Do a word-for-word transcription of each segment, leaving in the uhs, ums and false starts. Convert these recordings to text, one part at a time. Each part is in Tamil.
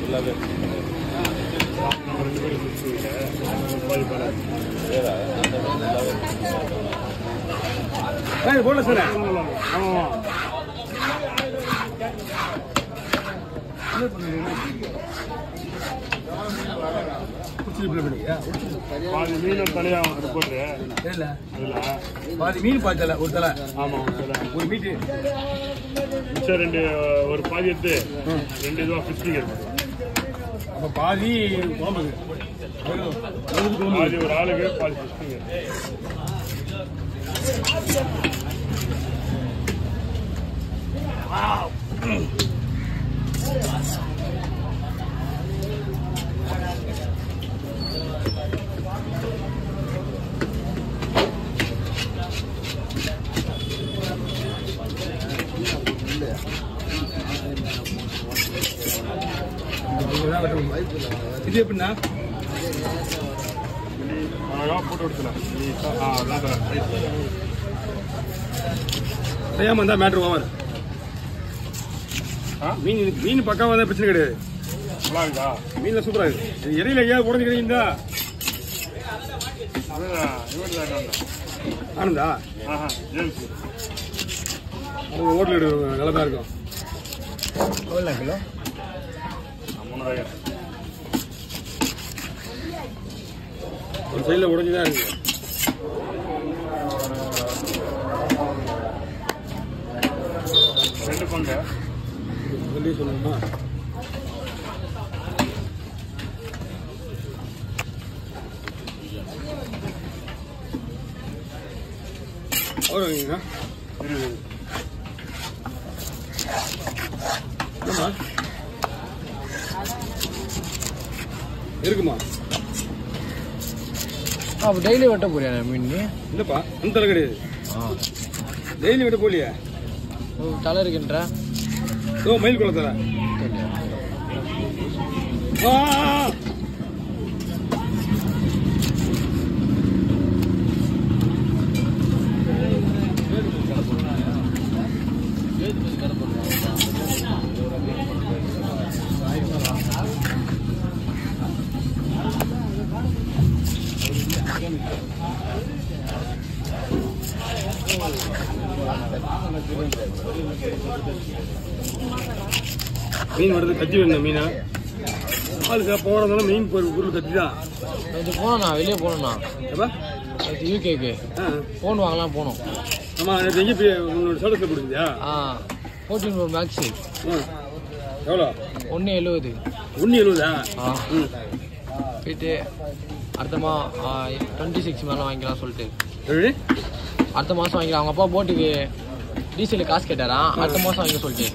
நல்லாவே ரெண்டு பேரும் நல்லாவே போடல சார். ஆமாம் பாதி மீன் தலையா போட்டு பாதி மீன் பாதி தலை ஒரு தலை. ஆமா ஒரு மீட்டு மிச்சம் ரெண்டு ஒரு பாதி எடுத்து ரெண்டு இதுவா ஃபிஷ்டிங் இருக்கு. அப்ப பாதி குழம்புக்கு பாதி ஒரு ஆளுக்கு பாதி ஃபிஷ்டிங் இருக்கு. இது எப்படின்னா போட்டு கொடுத்துலாம் செய்யாம இருந்தா மேட்ரு ஓவர். மீன் மீன் பக்காவா தான் பிரச்சனை கிடையாது. நல்லா இருக்கா மீன்ல சூப்பரா இருக்கு. இறையில ஐயா உடஞ்சுக்கிறீங்களா ஆனந்தா ஹோட்டல் நல்லா தான் இருக்கும். எவ்வளோ கிலோ? மூணாயிரம். ஒரு சைடில் உடஞ்சுதான் இருக்கு. ரெண்டு பங்கு சொல்லி சொல்லணுமா? எவ்வளோ வாங்கிங்கண்ணா? இருக்குமா? அப்போ டெய்லி வெட்ட போறியா மீன்? இல்லப்பா அந்த தலை கிடையாது. டெய்லி வெட்ட போலியா? தலை இருக்குன்ற ஓ மயில் குளம் தலை. மீன் வருது கத்தி வேணும் மீனா அதுக்கு போறதுனால மீன் பொருள் கத்தி தான். இது போனோண்ணா வெளியே போனோண்ணா யூகேக்கு ஃபோன் வாங்கலாம் போனோம். ஆமா எங்கே உன்னோட சடத்தில் போடுறியா? ஆ ஃபோர்டீன் ப்ரோ மேக்ஸு. எவ்வளோ? ஒன்று எழுபது. ஒன்று எழுபதா? ஆ போயிட்டு அடுத்தமா டுவெண்ட்டி சிக்ஸ் மேலே வாங்கிக்கலாம் சொல்லிட்டு அடுத்த மாதம் வாங்கிக்கலாம். அவங்க அப்பா போட்டுக்கு டீசலுக்கு காசு கேட்டாரா, அடுத்த மாதம் வாங்கிக்க சொல்லிட்டு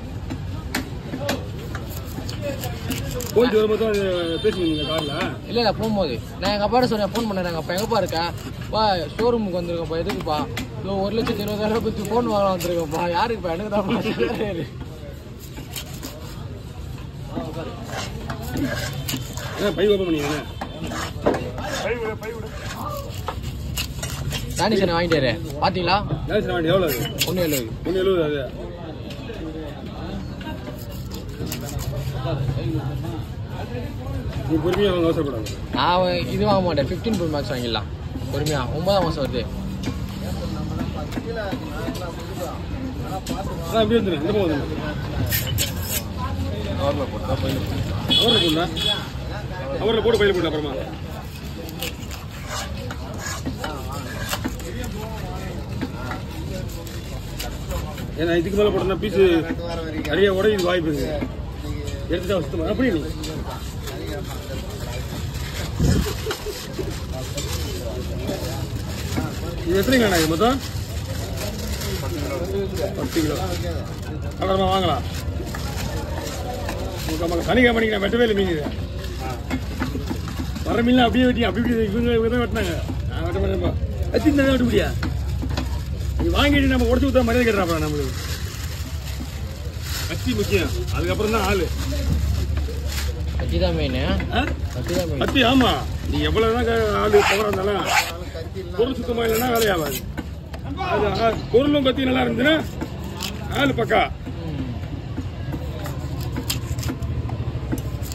போயிட்டு வரும்போது பேசுவீங்க காரில்? இல்லை இல்லை போகும்போது நான் எங்கள் அப்பாட்ட சொன்னேன், ஃபோன் பண்ணேன். எங்கள் அப்பா எங்கப்பா இருக்கேன் பா ஷோரூமுக்கு வந்துருக்கப்பா. எதுக்குப்பா? இதோ ஒரு லட்சத்தி இருபதாயிரம் பற்றி ஃபோன் வாங்க வந்துருக்கப்பா. யாருக்குப்பா? எனக்கு தான் பை ஓப்பன் பண்ணிங்க. சானிஷன் வாங்கிட்டாரு பார்த்தீங்களா? எவ்வளோ? ஒன்று எழுபது. ஒன்று எழுபது. அது நீ பொறுமையாக வாங்க, அவசரப்படாது. நான் இது வாங்க மாட்டேன். ஃபிஃப்டீன் ப்ரோ மேக்ஸ் வாங்கிடலாம் பொறுமையா. ஒன்பதாம் மாதம் வருது. அப்படி வந்துடும். இந்த போதும் அவரில் போட்டா பையில அவரில் போடா அவரில் போட்டு பையில போட்டா அப்புறமா ஏன்னா இதுக்கு மேலே போட்டோம்னா பீஸு நிறைய உடையுது வாய்ப்பு இருக்கு. எடுத்துட்டா சுத்தமாக அப்படி நீ இது எத்தனை கிலோ இது மொத்தம்? பத்து கிலோ அப்புறமா வாங்கலாம். சனிக்கிழமை மணிக்கு நான் வெட்டவே இல்லை மீன். இது வர மீன்லாம் அப்படியே வெட்டி அப்படி இப்படி இவங்க இவங்க தான் வெட்டினாங்க. நான் வெட்ட மாட்டேன்ப்பா. அச்சு இந்த வெட்ட முடியா? நீ வாங்கிட்டு நம்ம உடச்சு ஊற்ற மரியாதை கேட்டுறாப்பா. நம்மளுக்கு கத்தி முக்கியம், அதுக்கப்புறம் தான் ஆளு. கத்தி தான் மெயின். கத்தி ஆமா. நீ எவ்வளவுதான் ஆளு பவரா இருந்தாலும் பொருள் சுத்தமா இல்லைன்னா வேலையாகாது. அது பொருளும் கத்தி நல்லா இருந்துச்சுன்னா ஆளு பக்கா.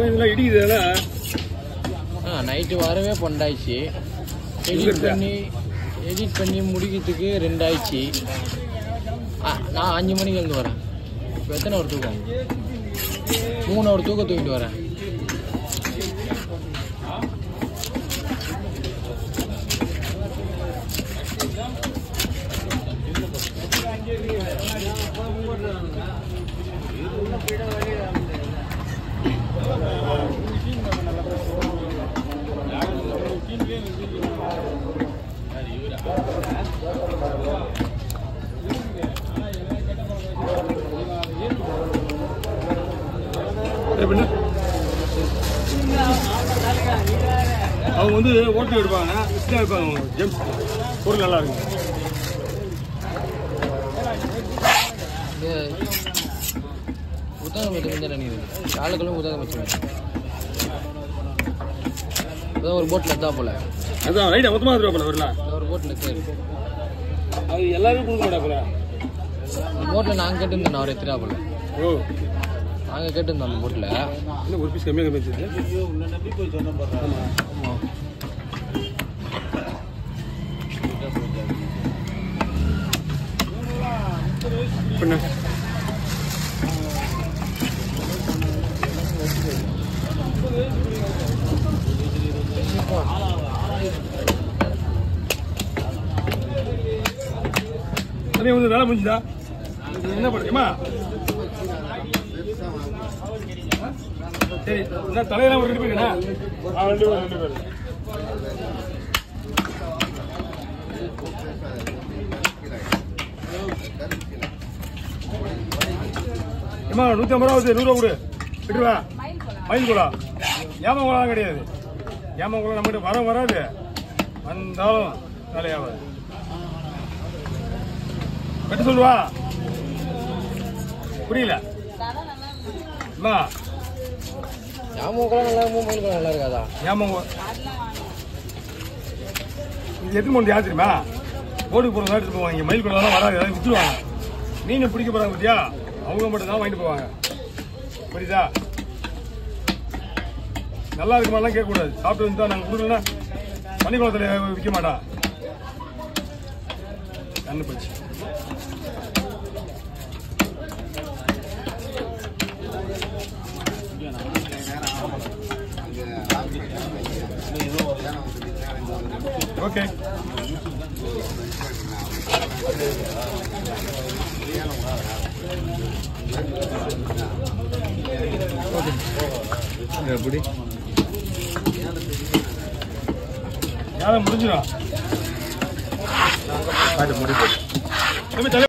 இதெல்லாம் இடிக்குதுல. ஆ நைட்டு வரவே பன்னெண்டாயிடுச்சு. எடிட் பண்ணி எடிட் பண்ணி முடிக்கிறதுக்கு ரெண்டாயிடுச்சு. நான் அஞ்சு மணிக்கு எழுந்து வரேன். இப்போ எத்தனை ஒரு தூக்கம்? மூணு ஒரு தூக்கம் தூக்கிட்டு வரேன். அவங்க வந்து ஓட்டு எடுப்பாங்க, எடுப்பாங்க. ஜெம்ஸ் பொருள் நல்லா இருக்கு. புத்தகம் மட்டும் நினைவு ஆளுகளும் புத்தகம் வச்சுருவேன். அதான் ஒரு போட்டில் எடுத்தா போல. அதான் ரைட்டா மொத்தமாக எடுத்துருவா போல வரலாம். ஒரு போட்டில் எடுத்து அது எல்லாருக்கும் கொடுக்க மாட்டா போல. போட்டில் நாங்கள் கேட்டுருந்தோம் அவர் எடுத்துட்டா போல. ஓ நாங்கள் கேட்டுருந்தோம் அந்த போட்டில். இன்னும் ஒரு பீஸ் கம்மியாக கம்மியாக ஆமாம். பண்ண அதே வந்து வேலை முடிஞ்சுதா? என்ன பண்ணுமா? சரி என்ன தலையெல்லாம் ஒரு ரெண்டு பேருண்ணா? ரெண்டு பேர் ரெண்டு பேர் ஏமா நூற்றி ஐம்பது ரூபா வருது, நூறுரூவா கொடு விட்டுருவா. மயில் கோலா ஏமா கோலாம் கிடையாது. ஏமா கோலா நம்மகிட்ட வர வராது, வந்தாலும் வேலையாகாது. கட்ட சொல்லுவா புரியல அம்மா. ஏமாக்குலாம் நல்லா இருக்கும், மயில் குளம் நல்லா இருக்காதா? ஏமா இது எத்தனை மணி யார் தெரியுமா? ஓடுக்கு போகிறதா எடுத்து போவாங்க. இங்கே மயில் குளம் வராது, ஏதாவது விற்றுருவாங்க. மீனை பிடிக்க போகிறாங்க பத்தியா, அவங்க மட்டும் தான் வாங்கிட்டு போவாங்க. புரியுதா? நல்லா இருக்கு மாதிரிலாம் கேட்கக்கூடாது. சாப்பிட்டு வந்து தான் நாங்கள் கொடுக்கலன்னா பள்ளிக்குளத்தில் விற்க மாட்டா. கண்ணு போச்சு. ஓகே எப்படி யாரும் முடிஞ்சிடும்.